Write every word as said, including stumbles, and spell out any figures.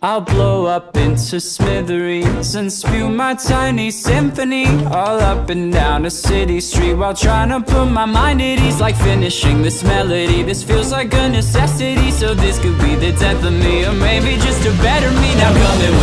I'll blow up into smithereens and spew my tiny symphony all up and down a city street, while trying to put my mind at ease. Like finishing this melody, this feels like a necessity. So this could be the death of me, or maybe just a better me. Now come and